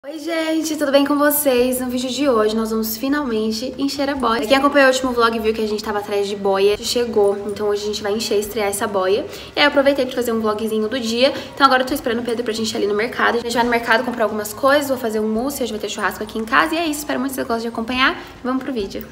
Oi gente, tudo bem com vocês? No vídeo de hoje nós vamos finalmente encher a boia. Quem acompanhou o último vlog viu que a gente tava atrás de boia, chegou, então hoje a gente vai encher e estrear essa boia. E aí eu aproveitei pra fazer um vlogzinho do dia, então agora eu tô esperando o Pedro pra gente ir ali no mercado. A gente vai no mercado comprar algumas coisas, vou fazer um mousse, hoje vai ter churrasco aqui em casa. E é isso, espero muito que vocês gostem de acompanhar. Vamos pro vídeo.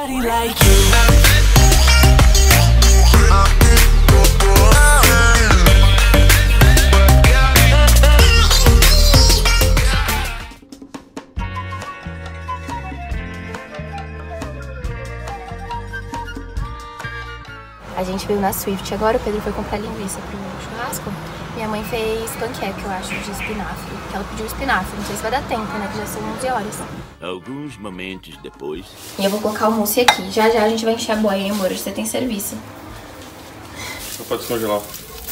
A gente veio na Swift, agora o Pedro foi comprar linguiça pro churrasco. Minha mãe fez panqueca, eu acho, de espinafre. Porque ela pediu espinafre, não sei se vai dar tempo, né, que já são 11 horas. Alguns momentos depois... E eu vou colocar o mousse aqui. Já já a gente vai encher a boia, hein, amor? Você tem serviço. Só pode descongelar.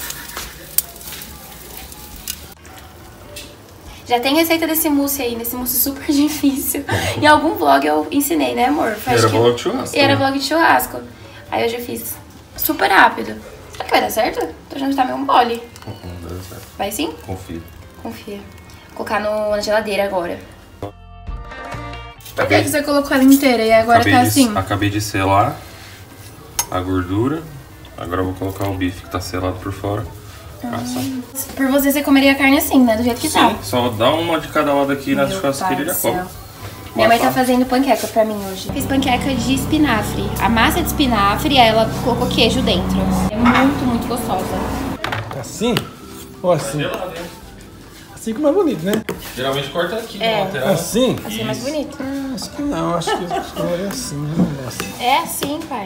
Já tem receita desse mousse aí, desse mousse super difícil. Em algum vlog eu ensinei, né, amor? Era vlog de churrasco. E era vlog de churrasco. Aí eu já fiz super rápido. Será que vai dar certo? Tô achando que tá meio um mole. Não dá certo. Vai sim? Confia. Confia. Vou colocar na geladeira agora. Por que você colocou ela inteira e agora tá assim? Acabei de selar a gordura. Agora eu vou colocar o bife que tá selado por fora. Por você comeria a carne assim, né? Do jeito que tá. Sim, só dá uma de cada lado aqui na churrasqueira e já come. Minha mãe tá fazendo panqueca pra mim hoje. Fiz panqueca de espinafre. A massa de espinafre, ela colocou queijo dentro. É muito, muito gostosa. Assim? Ou assim? Assim que é mais bonito, né? Geralmente corta aqui na lateral. Assim? Assim é mais bonito. Acho que não, acho que é assim, não é assim. É assim, pai.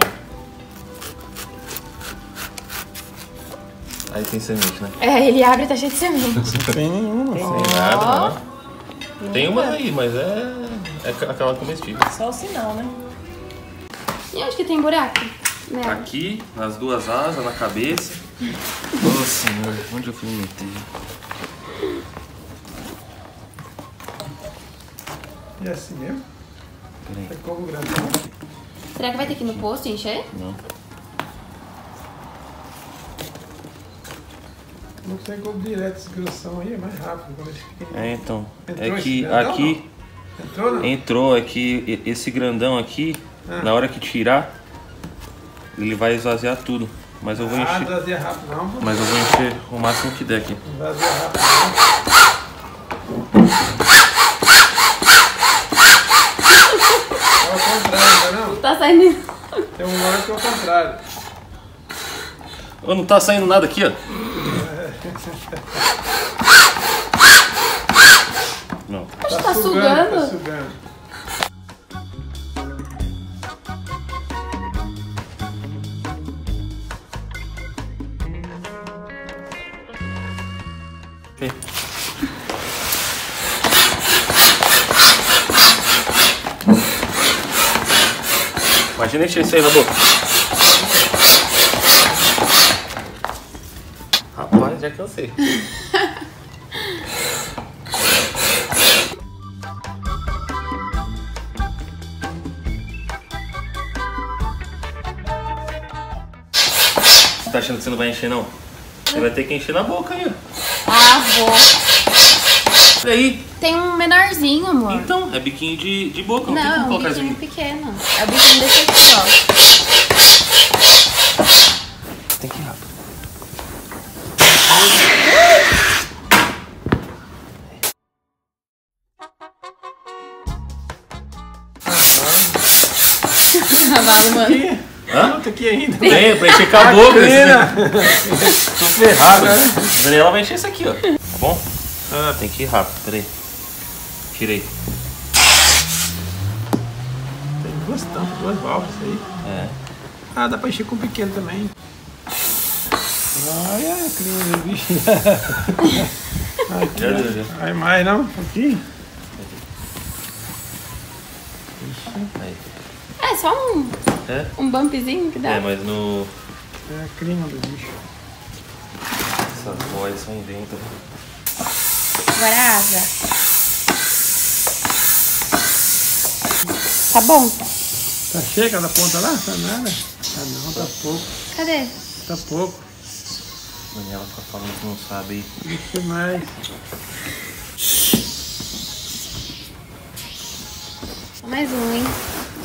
Aí tem semente, né? É, ele abre e tá cheio de semente. Não tem nenhuma. Sem nada, né? Tem umas aí, mas é aquela comestível. Só o sinal, né? E onde que tem buraco? Né? Aqui, nas duas asas, na cabeça. Nossa senhora, onde eu fui me meter? E assim mesmo? Peraí. É como grandão. Será que vai ter que ir no posto encher? Não. Não sei como direto essa grossão aí, é mais rápido. Quando É, então. Entrou É esse que grandão, aqui entrou, não? entrou, é que esse grandão aqui, na hora que tirar, ele vai esvaziar tudo. Mas eu vou Ah, encher. não vazia rápido não, pô. Mas eu vou encher o máximo que der aqui. Não vazia rápido não. É o contrário, não? Tá saindo. Tem um hora que é o contrário. Ô, não tá saindo nada aqui, ó. Não. Tá sugando? Tá sugando. Imagina encher isso aí na boca. Rapaz, já cansei. Tá achando que você não vai encher, não? Você vai ter que encher na boca aí, ó. Ah, vou. Olha aí. Tem um menorzinho, amor. Então, é biquinho de boca. Não, tem Não, como é um colocar biquinho isso aqui. pequeno. É o biquinho desse aqui, ó. Tem que ir rápido. Cavalo, mano. Hã? Tá aqui ainda. Tem, pra encher com a boca. Tô ferrado. A Daniela vai encher isso aqui, ó. Tá bom? Ah, tem que ir rápido, peraí. Tirei. Tem duas tampas, duas válvulas aí. É. Ah, dá pra encher com pequeno também. Olha, que lindo, bicho. Aqui, Já deu, já. vai mais não? Aqui? Aí. É só É? um bumpzinho que dá. É, mas no... É a crina do bicho. Essas boias são dentro. Agora a asa. Tá bom? Tá cheia cada ponta lá? Tá nada? Ah não, tá pouco. Cadê? Tá pouco. Daniela fica falando que não sabe aí. Deixa mais. Mais um, hein?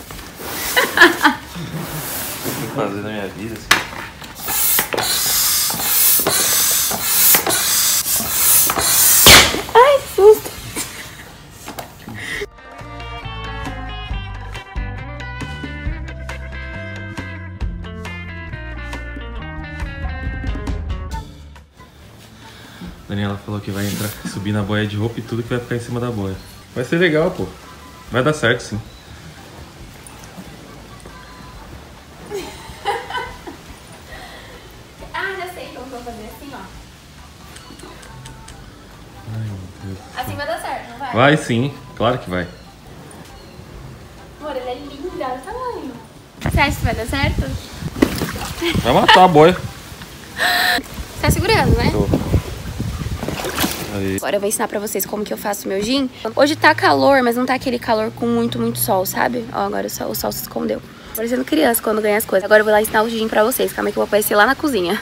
O que fazer na minha vida, assim? Ai, que susto! Daniela falou que vai entrar, subir na boia de roupa e tudo que vai ficar em cima da boia. Vai ser legal, pô. Vai dar certo, sim. Ah, já sei como que eu vou fazer assim, ó. Ai, meu Deus. Assim vai dar certo, não vai? Vai sim, claro que vai. Amor, ele é lindo, olha o tamanho. Você acha que vai dar certo? Vai matar a boia. Você tá segurando, né? Tô. Aí. Agora eu vou ensinar pra vocês como que eu faço meu gin. Hoje tá calor, mas não tá aquele calor com muito sol, sabe? Ó, agora o sol se escondeu. Parecendo criança quando ganha as coisas. Agora eu vou lá ensinar o gin pra vocês. Calma aí que eu vou aparecer lá na cozinha.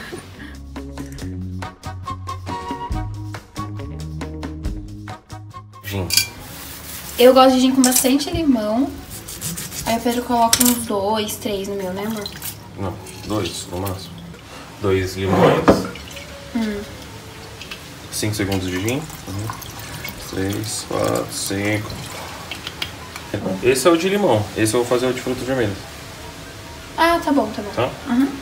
Gin. Eu gosto de gin com bastante limão. Aí o Pedro coloca uns 2, 3 no meu, né, amor? Não, 2 no máximo. 2 limões. 5 segundos de gin. 3, 4, 5. Esse é o de limão. Esse eu vou fazer o de frutas vermelhas. Ah, tá bom, tá bom. Tá?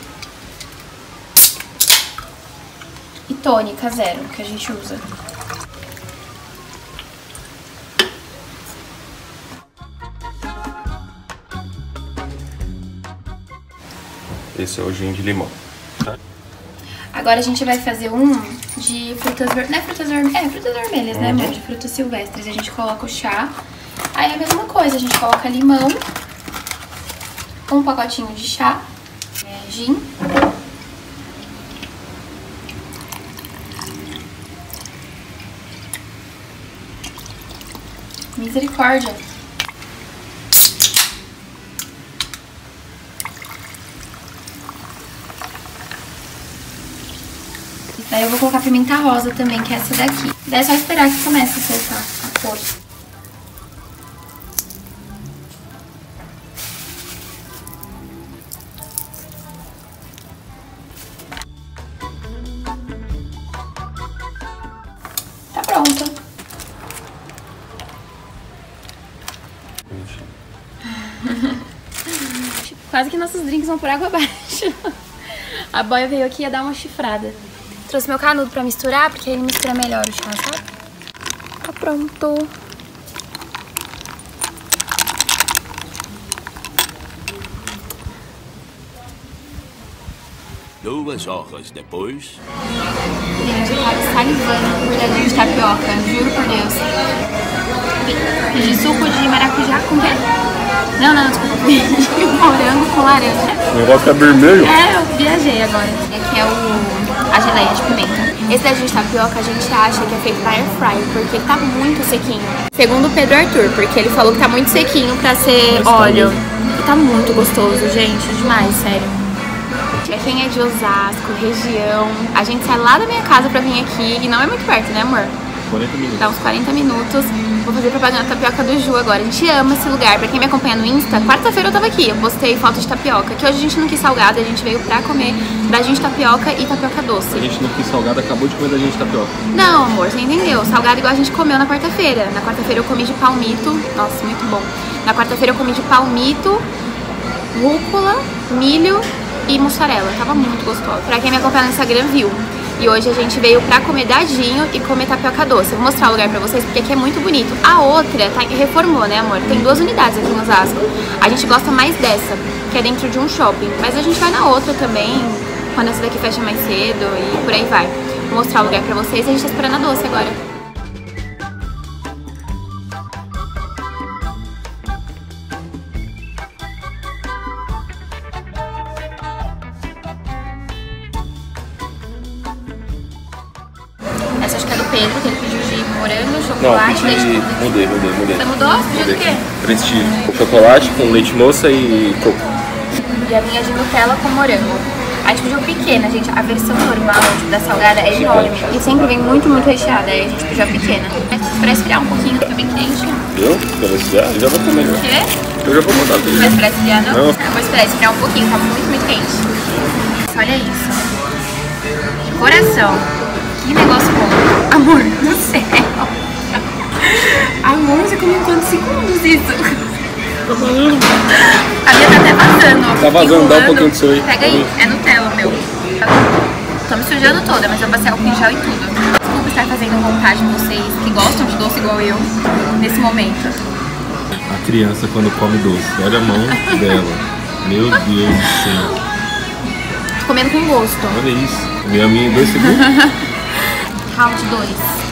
E tônica zero, que a gente usa. Esse é o gin de limão. Tá? Agora a gente vai fazer um de frutas vermelhas. Não é frutas vermelhas? É, frutas vermelhas, né, amor? De frutas silvestres. A gente coloca o chá. Aí é a mesma coisa, a gente coloca limão. Um pacotinho de chá. Gin. Misericórdia. Daí eu vou colocar pimenta rosa também, que é essa daqui. Daí é só esperar que comece a soltar a cor. Tá pronto. Quase que nossos drinks vão por água abaixo. A boia veio aqui e ia dar uma chifrada. Trouxe meu canudo pra misturar, porque ele mistura melhor o chá, sabe? Tá pronto. Duas horas depois. Gente, eu tava salivando por dadinho de tapioca, juro por Deus. De suco de maracujá com quê? Não, desculpa. De morango com laranja. O negócio tá vermelho? É, eu viajei agora. Aqui é a geleia de pimenta. Esse dadinho de tapioca a gente acha que é feito pra air fryer, porque ele tá muito sequinho. Segundo o Pedro Arthur, porque ele falou que tá muito sequinho pra ser óleo. E tá muito gostoso, gente, demais, sério. Pra quem é de Osasco, região, a gente sai lá da minha casa pra vir aqui, e não é muito perto, né, amor? 40 minutos. Dá uns 40 minutos. Vou fazer propaganda da tapioca do Ju agora. A gente ama esse lugar. Pra quem me acompanha no Insta, quarta-feira eu tava aqui. Eu postei foto de tapioca. Que hoje a gente não quis salgada, a gente veio pra comer dadinho de tapioca e tapioca doce. A gente não quis salgada, acabou de comer dadinho de tapioca. Não, amor, você entendeu. Salgado igual a gente comeu na quarta-feira. Na quarta-feira eu comi de palmito. Nossa, muito bom. Na quarta-feira eu comi de palmito, rúcula, milho e mussarela. Tava muito gostoso. Pra quem me acompanha no Instagram viu. E hoje a gente veio pra comer dadinho e comer tapioca doce. Eu vou mostrar o lugar pra vocês, porque aqui é muito bonito. A outra reformou, né, amor? Tem 2 unidades aqui em Osasco. A gente gosta mais dessa, que é dentro de um shopping. Mas a gente vai na outra também, quando essa daqui fecha mais cedo e por aí vai. Vou mostrar o lugar pra vocês e a gente tá esperando a doce agora. Essa acho que é do Pedro, que ele pediu de morango, chocolate, não, leite... Mudei. Você mudou? Pediu do quê? Prestígio. Chocolate com leite moça e coco. E a minha de Nutella com morango. A gente pediu pequena, gente. A versão normal da salgada é enorme. E sempre vem muito recheada. Aí a gente pediu a pequena. Pra esfriar um pouquinho, fica bem quente. Viu? Quando esfriar, eu já vou comer. O quê? Eu já vou mandar tudo. Vai esperar esfriar, não? Não. Eu vou esperar esfriar um pouquinho, tá muito, muito quente. Olha isso. Coração. Que negócio bom. Amor do céu. Amor, você comeu quantos segundos isso? Tá vazando. A minha tá até vazando, ó. Tá vazando, dá um pouquinho disso aí. Pega aí, é Nutella, meu. Tô me sujando toda, mas eu passei álcool em gel e tudo. Desculpa estar fazendo vontade de vocês que gostam de doce igual eu, nesse momento. A criança quando come doce, olha a mão dela. Meu Deus do céu. Tô comendo com gosto. Olha isso. Comeu a minha em 2 segundos. Round 2.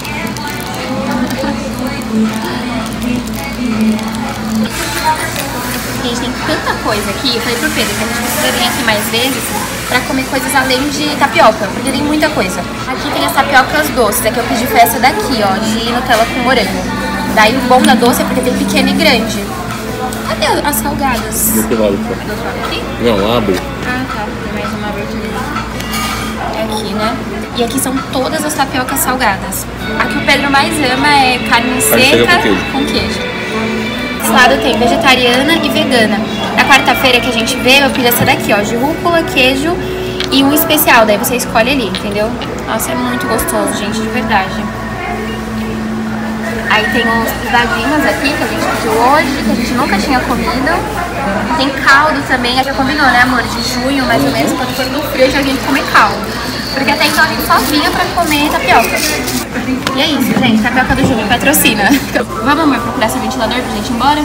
Gente, tem tanta coisa aqui. Eu falei pro Pedro que a gente precisa vir aqui mais vezes pra comer coisas além de tapioca, porque tem muita coisa. Aqui tem as tapiocas doces. A que eu pedi foi essa daqui, ó, de Nutella com morango. Daí o bom da doce é porque tem pequena e grande. Cadê as salgadas? Do que lado, pô? É do outro lado aqui? Não, abre. Ah, tá. Tem mais uma abertura. É aqui, né? E aqui são todas as tapiocas salgadas. A que o Pedro mais ama é carne seca com queijo. Esse lado tem vegetariana e vegana. Na quarta-feira que a gente veio, eu pedi essa daqui, ó, de rúcula, queijo e um especial. Daí você escolhe ali, entendeu? Nossa, é muito gostoso, gente, de verdade. Aí tem uns dadinhos aqui que a gente pediu hoje, que a gente nunca tinha comido. Tem caldo também, já combinou, né, amor? De junho, mais ou menos, quando for no frio, a gente comer caldo. Porque até então a gente só vinha pra comer tapioca. E é isso, gente, tapioca do Júnior patrocina. Vamos, amor, procurar seu ventilador pra gente ir embora?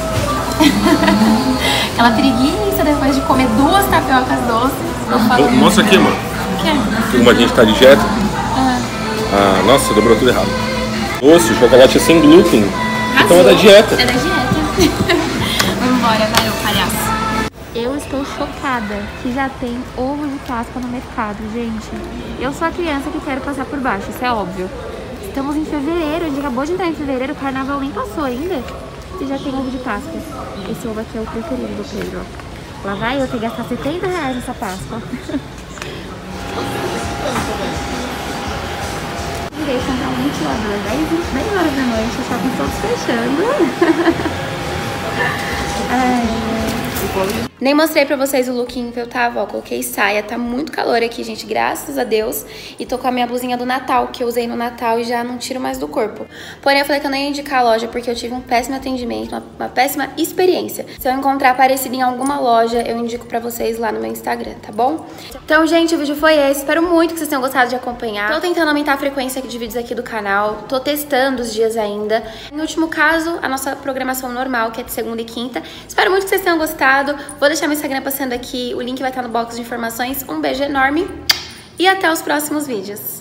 Aquela preguiça depois de comer 2 tapiocas doces. Mostra aqui, mano. O quê? Como a gente tá de dieta. Ah, nossa, dobrou tudo errado. Doce, chocolate é sem glúten. Então é da dieta. É da dieta. Vamos embora, valeu, palhaço. Eu estou chocada que já tem ovo de Páscoa no mercado, gente. Eu sou a criança que quero passar por baixo, isso é óbvio. Estamos em fevereiro, a gente acabou de entrar em fevereiro, o carnaval nem passou ainda. E já tem ovo de Páscoa. Esse ovo aqui é o preferido do Pedro, ó. Lá vai eu ter que gastar R$70 nessa Páscoa. Irei comprar um ventilador 10 horas da noite, os shoppings todos fechando. Nem mostrei pra vocês o lookinho que eu tava, ó, coloquei saia, tá muito calor aqui, gente, graças a Deus. E tô com a minha blusinha do Natal, que eu usei no Natal e já não tiro mais do corpo. Porém, eu falei que eu não ia indicar a loja, porque eu tive um péssimo atendimento, uma péssima experiência. Se eu encontrar parecido em alguma loja, eu indico pra vocês lá no meu Instagram, tá bom? Então, gente, o vídeo foi esse, espero muito que vocês tenham gostado de acompanhar. Tô tentando aumentar a frequência de vídeos aqui do canal, tô testando os dias ainda. No último caso, a nossa programação normal, que é de segunda e quinta. Espero muito que vocês tenham gostado. Vou deixar meu Instagram passando aqui, o link vai estar no box de informações. Um beijo enorme e até os próximos vídeos.